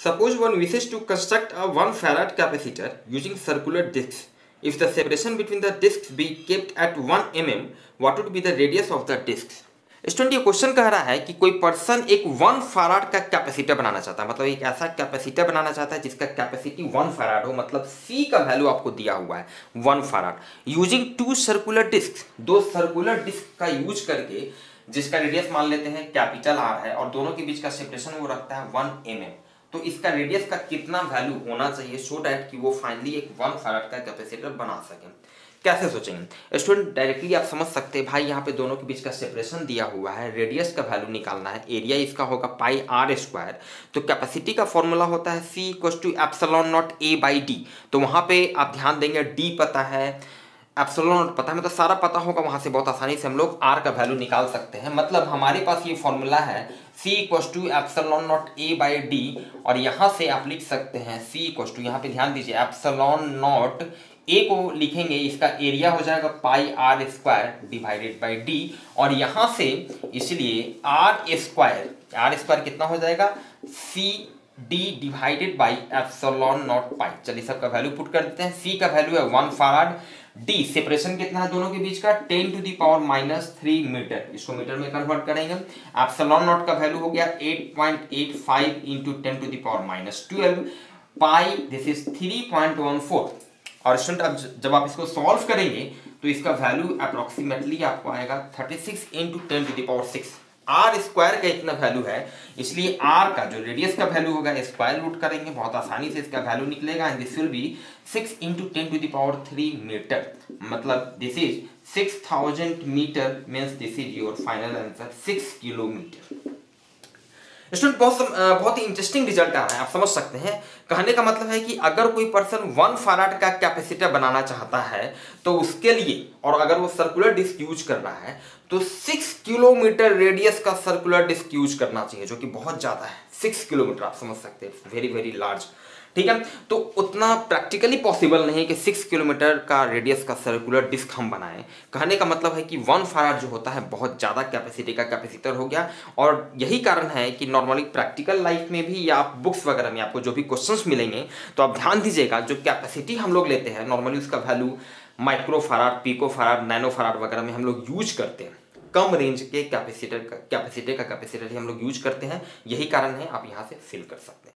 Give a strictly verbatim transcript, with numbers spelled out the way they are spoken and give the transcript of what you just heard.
Suppose one wishes to construct a one farad capacitor using circular discs. If the separation between the discs be kept at one millimeter, what would be the radius of the discs? Student, ये question कह रहा है कि कोई person एक one farad का capacitor बनाना चाहता है, मतलब एक ऐसा कैपेसिटर बनाना चाहता है जिसका कैपेसिटी वन फैराड हो, मतलब सी का वैल्यू आपको दिया हुआ है one farad, using two circular disc, दो सर्कुलर डिस्क का यूज करके, जिसका रेडियस मान लेते हैं कैपिटल आर है और दोनों के बीच का सेपरेशन वो रखता है वन एम एम। तो इसका रेडियस का कितना वैल्यू होना चाहिए सो डैट कि वो फाइनली एक वन फैराड का कैपेसिटर बना सकें। कैसे सोचेंगे स्टूडेंट? डायरेक्टली आप समझ सकते हैं भाई, यहाँ पे दोनों के बीच का सेपरेशन दिया हुआ है, रेडियस का वैल्यू निकालना है, एरिया इसका होगा पाई आर स्क्वायर। तो कैपेसिटी का फॉर्मूला होता है C equal to epsilon not A by D. तो वहाँ पे आप ध्यान देंगे डी पता है, एप्सिलॉन नॉट पता है, मतलब सारा पता होगा, वहाँ से बहुत आसानी से हम लोग आर का वैल्यू निकाल सकते हैं। मतलब हमारे पास ये फॉर्मूला है C equal to epsilon not A by D, और यहाँ से आप लिख सकते हैं सी इक्वल टू, यहाँ पे ध्यान दीजिए, एप्सिलॉन नॉट ए को लिखेंगे, इसका एरिया हो जाएगा pi R square divided by D, और यहाँ से इसलिए आर स्क्वायर, आर स्क्वायर कितना हो जाएगा C D divided by epsilon not pi. चलिए सबका वैल्यू पुट कर देते हैं। सी का वैल्यू है वन फैराड, डी सेपरेशन कितना है दोनों के बीच का ten to the power minus three metre, इसको मीटर में कन्वर्ट करेंगे। एप्सिलॉन नॉट का वैल्यू हो गया eight point eight five into ten to the power minus twelve, pi this is three point one four. और स्टूडेंट अब जब आप इसको सॉल्व करेंगे तो इसका वैल्यू अप्रोक्सीमेटली आपको आएगा thirty six into ten to the power six. R square का इतना वैल्यू है, इसलिए आर का जो रेडियस का वैल्यू होगा स्क्वायर रूट करेंगे, बहुत आसानी से इसका वैल्यू निकलेगा, and this will be six into ten to the power three metre, मतलब this is six thousand metre, means this is your final answer six kilometre. Student बहुत बहुत ही इंटरेस्टिंग रिजल्ट आ रहा है, आप समझ सकते हैं। कहने का मतलब है कि अगर कोई पर्सन वन फैराड का कैपेसिटर बनाना चाहता है तो उसके लिए, और अगर वो सर्कुलर डिस्क यूज कर रहा है तो सिक्स किलोमीटर रेडियस का सर्कुलर डिस्क यूज करना चाहिए, जो कि बहुत ज्यादा है। सिक्स किलोमीटर आप समझ सकते हैं, वेरी वेरी लार्ज, ठीक है। तो उतना प्रैक्टिकली पॉसिबल नहीं है कि सिक्स किलोमीटर का रेडियस का सर्कुलर डिस्क हम बनाएं। कहने का मतलब है कि वन फैराड जो होता है बहुत ज़्यादा कैपेसिटी का कैपेसिटर हो गया, और यही कारण है कि नॉर्मली प्रैक्टिकल लाइफ में भी या आप बुक्स वगैरह में आपको जो भी क्वेश्चंस मिलेंगे तो आप ध्यान दीजिएगा, जो कैपेसिटी हम लोग लेते हैं नॉर्मली उसका value micro farad, pico farad, nano farad वगैरह में हम लोग यूज करते हैं। कम रेंज के कैपेसिटर का कैपेसिटर का कैपेसिटर ही हम लोग यूज करते हैं, यही कारण है, आप यहाँ से फिल कर सकते हैं।